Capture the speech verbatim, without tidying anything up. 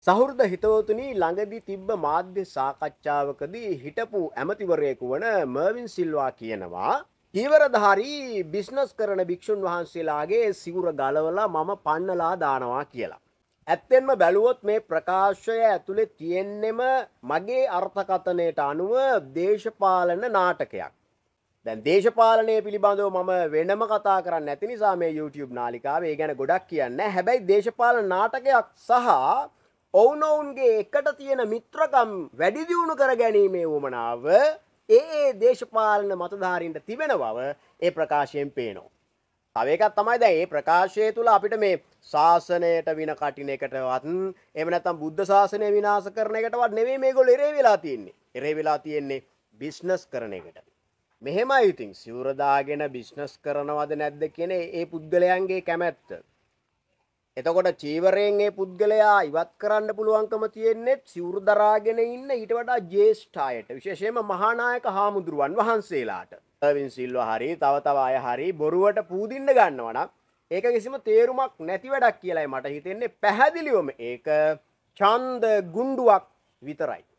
සහෘද හිතවතුනි ළඟදී තිබ්බ මාධ්‍ය සාකච්ඡාවකදී හිටපු ඇමතිවරයෙකු වන මර්වින් සිල්වා කියනවා චීවරධාරී බිස්නස් කරන භික්ෂුන් වහන්සේලාගේ සිවුර ගලවලා මම පන්නලා දානවා කියලා. ඇත්තෙන්ම බැලුවොත් මේ ප්‍රකාශය ඇතුලේ තියෙන්නෙම මගේ අර්ථකථනයට අනුව දේශපාලන නාටකයක්. දැන් දේශපාලනය පිළිබඳව මම වෙනම කතා කරන්නේ නැති නිසා මේ YouTube නාලිකාවේ ඒ ගැන ගොඩක් කියන්නේ නැහැ. හැබැයි දේශපාලන නාටකයක් සහ ඔවුනොවුන්ගේ එකට තියෙන මිත්‍රකම් වැඩි දියුණු කර ගැනීමේ උවමනාව ඒ ඒ දේශපාලන මතධාරීන්ට තිබෙන බව ඒ ප්‍රකාශයෙන් පේනවා. තව එකක් තමයි දැන් මේ ප්‍රකාශය තුල අපිට මේ ශාසනයට වින කටින එකටවත් එහෙම නැත්නම් බුද්ධ ශාසනය විනාශ කරන එකටවත් නෙවෙයි මේගොල්ලෝ එරේ වෙලා තියෙන්නේ. එරේ වෙලා තියෙන්නේ බිස්නස් කරන එකට. මෙහෙමයි ඉතින් සිවුර දාගෙන බිස්නස් කරනවද නැද්ද කියන ඒ පුද්ගලයන්ගේ කැමැත්ත. එතකොට චීවරයෙන් මේ පුද්ගලයා ඉවත් කරන්න පුළුවන්කම තියෙන්නේ සිවුරු දරාගෙන ඉන්න ඊට වඩා ජ්‍යෙෂ්ඨ අයට විශේෂයෙන්ම මහානායක හාමුදුරුවන් වහන්සේලාට. අර්වින් සිල්වා හරි තව තව අය හරි බොරුවට පූදින්න ගන්නවා නම් ඒක කිසිම තේරුමක් නැති වැඩක් කියලායි මට හිතෙන්නේ. පැහැදිලිවම ඒක ඡන්ද ගුණ්ඩුවක් විතරයි.